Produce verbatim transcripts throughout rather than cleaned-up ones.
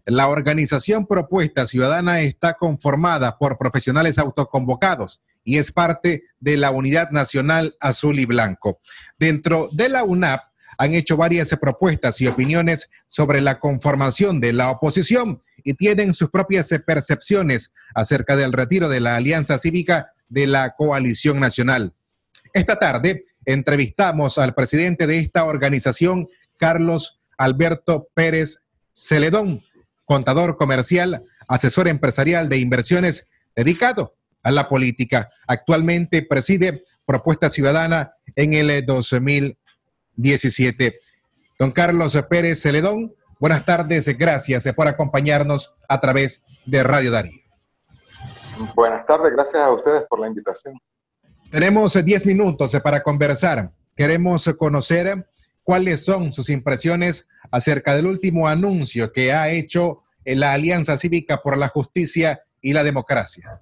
La organización Propuesta Ciudadana está conformada por profesionales autoconvocados y es parte de la Unidad Nacional Azul y Blanco. Dentro de la U N A P han hecho varias propuestas y opiniones sobre la conformación de la oposición y tienen sus propias percepciones acerca del retiro de la alianza cívica de la Coalición Nacional. Esta tarde entrevistamos al presidente de esta organización, Carlos Alberto Pérez Celedón, contador comercial, asesor empresarial de inversiones, dedicado a la política. Actualmente preside Propuesta Ciudadana en el dos mil diecisiete. Don Carlos Pérez Celedón, buenas tardes, gracias por acompañarnos a través de Radio Darío. Buenas tardes, gracias a ustedes por la invitación. Tenemos diez minutos para conversar. Queremos conocer cuáles son sus impresiones acerca del último anuncio que ha hecho la Alianza Cívica por la Justicia y la Democracia.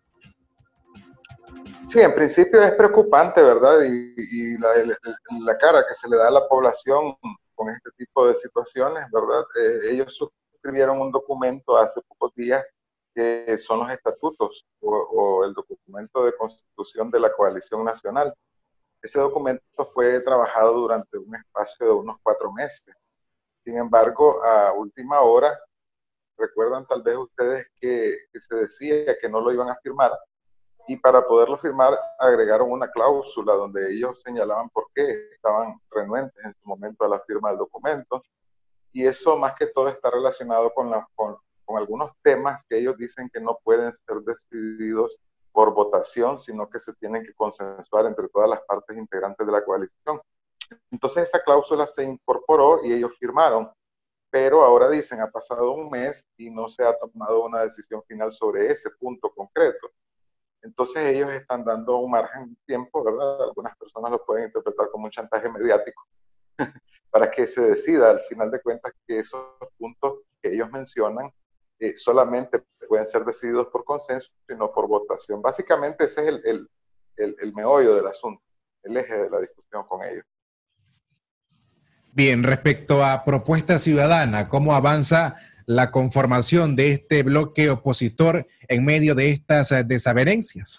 Sí, en principio es preocupante, ¿verdad? Y, y la, la cara que se le da a la población con este tipo de situaciones, ¿verdad? Eh, ellos suscribieron un documento hace pocos días que son los estatutos o, o el documento de constitución de la Coalición Nacional. Ese documento fue trabajado durante un espacio de unos cuatro meses. Sin embargo, a última hora, recuerdan tal vez ustedes que, que se decía que no lo iban a firmar, y para poderlo firmar agregaron una cláusula donde ellos señalaban por qué estaban renuentes en su momento a la firma del documento, y eso más que todo está relacionado con, la, con, con algunos temas que ellos dicen que no pueden ser decididos por votación, sino que se tienen que consensuar entre todas las partes integrantes de la coalición. Entonces esa cláusula se incorporó y ellos firmaron, pero ahora dicen, ha pasado un mes y no se ha tomado una decisión final sobre ese punto concreto. Entonces ellos están dando un margen de tiempo, ¿verdad? Algunas personas lo pueden interpretar como un chantaje mediático para que se decida al final de cuentas que esos puntos que ellos mencionan eh, solamente pueden ser decididos por consenso y no por votación. Básicamente ese es el, el, el, el meollo del asunto, el eje de la discusión con ellos. Bien, respecto a Propuesta Ciudadana, ¿cómo avanza la conformación de este bloque opositor en medio de estas desavenencias?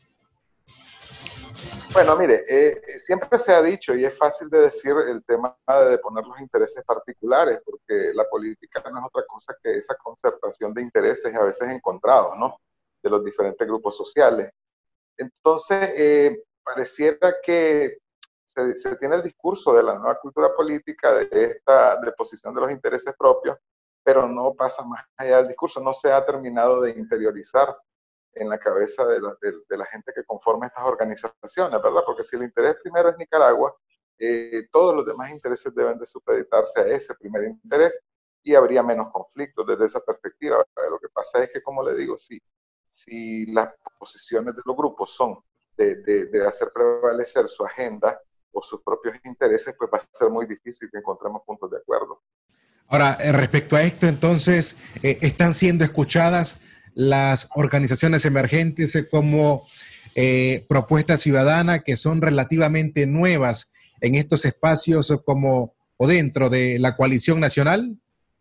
Bueno, mire, eh, siempre se ha dicho, y es fácil de decir, el tema de poner los intereses particulares, porque la política no es otra cosa que esa concertación de intereses a veces encontrados, ¿no?, de los diferentes grupos sociales. Entonces, eh, pareciera que se, se tiene el discurso de la nueva cultura política, de esta deposición de los intereses propios, pero no pasa más allá del discurso, no se ha terminado de interiorizar en la cabeza de la, de, de la gente que conforma estas organizaciones, ¿verdad? Porque si el interés primero es Nicaragua, eh, todos los demás intereses deben de supeditarse a ese primer interés y habría menos conflictos desde esa perspectiva. Lo que pasa es que, como le digo, si, si las posiciones de los grupos son de, de, de hacer prevalecer su agenda o sus propios intereses, pues va a ser muy difícil que encontremos puntos de acuerdo. Ahora, respecto a esto, entonces, eh, ¿están siendo escuchadas las organizaciones emergentes como eh, Propuesta Ciudadana, que son relativamente nuevas en estos espacios como o dentro de la Coalición Nacional?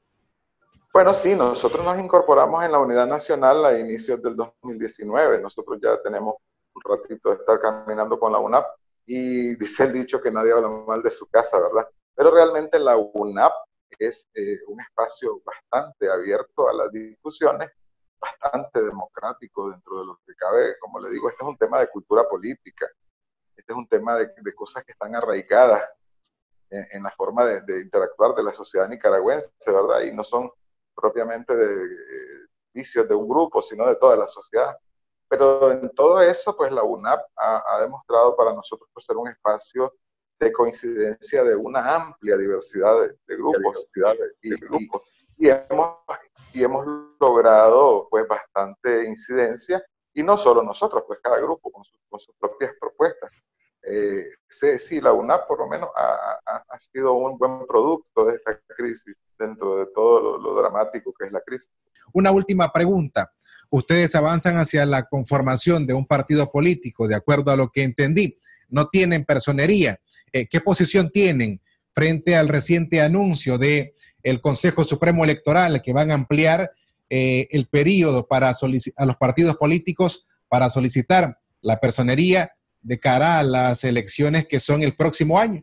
Bueno, sí, nosotros nos incorporamos en la Unidad Nacional a inicios del dos mil diecinueve. Nosotros ya tenemos un ratito de estar caminando con la U N A P y dice el dicho que nadie habla mal de su casa, ¿verdad? Pero realmente la U N A P es eh, un espacio bastante abierto a las discusiones, bastante democrático dentro de lo que cabe. Como le digo, este es un tema de cultura política, este es un tema de, de cosas que están arraigadas en, en la forma de, de interactuar de la sociedad nicaragüense, ¿verdad? Y no son propiamente de eh, vicios de un grupo, sino de toda la sociedad. Pero en todo eso, pues la U N A P ha, ha demostrado para nosotros pues, ser un espacio de coincidencia de una amplia diversidad de, de grupos, diversidad de, de y, grupos. Y, y, hemos, y hemos logrado pues bastante incidencia, y no solo nosotros, pues cada grupo con, su, con sus propias propuestas. Eh, sí, sí, la U N A P por lo menos ha, ha, ha sido un buen producto de esta crisis dentro de todo lo, lo dramático que es la crisis. Una última pregunta. Ustedes avanzan hacia la conformación de un partido político, de acuerdo a lo que entendí. No tienen personería. Eh, ¿Qué posición tienen frente al reciente anuncio de el Consejo Supremo Electoral, que van a ampliar eh, el periodo para a los partidos políticos para solicitar la personería de cara a las elecciones que son el próximo año?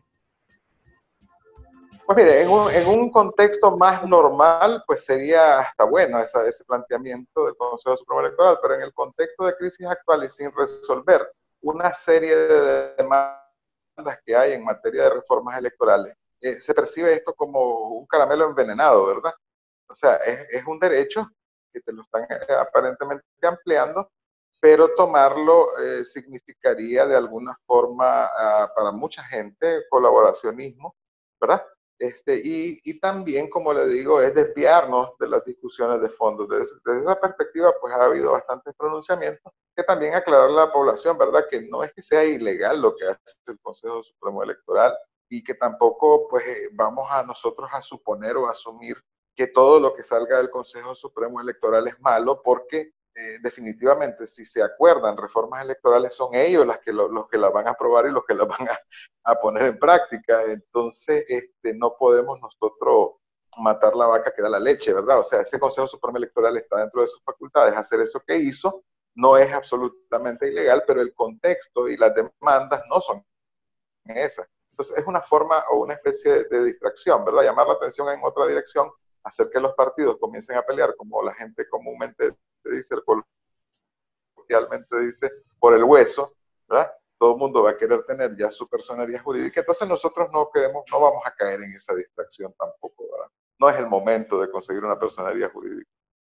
Pues mire, en un, en un contexto más normal, pues sería hasta bueno esa, ese planteamiento del Consejo Supremo Electoral, pero en el contexto de crisis actual y sin resolver una serie de demandas que hay en materia de reformas electorales, eh, se percibe esto como un caramelo envenenado, ¿verdad? O sea, es, es un derecho que te lo están eh, aparentemente ampliando, pero tomarlo eh, significaría de alguna forma uh, para mucha gente colaboracionismo, ¿verdad? Este, y, y también, como le digo, es desviarnos de las discusiones de fondo. Desde, desde esa perspectiva, pues ha habido bastantes pronunciamientos que también aclarar a la población, ¿verdad? Que no es que sea ilegal lo que hace el Consejo Supremo Electoral y que tampoco, pues, vamos a nosotros a suponer o asumir que todo lo que salga del Consejo Supremo Electoral es malo, porque eh, definitivamente si se acuerdan reformas electorales son ellos las que lo, los que las van a aprobar y los que las van a, a poner en práctica. Entonces este, no podemos nosotros matar la vaca que da la leche, ¿verdad? O sea, ese Consejo Supremo Electoral está dentro de sus facultades hacer eso que hizo, no es absolutamente ilegal, pero el contexto y las demandas no son esas. Entonces es una forma o una especie de, de distracción, ¿verdad? Llamar la atención en otra dirección, hacer que los partidos comiencen a pelear, como la gente comúnmente dice, coloquialmente dice, por el hueso, ¿verdad? Todo el mundo va a querer tener ya su personería jurídica, entonces nosotros no queremos, no vamos a caer en esa distracción tampoco, ¿verdad? No es el momento de conseguir una personería jurídica.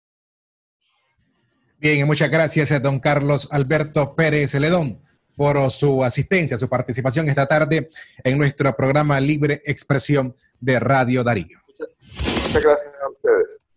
Bien, y muchas gracias a don Carlos Alberto Pérez Celedón por su asistencia, su participación esta tarde en nuestro programa Libre Expresión de Radio Darío. Muchas, muchas gracias a ustedes.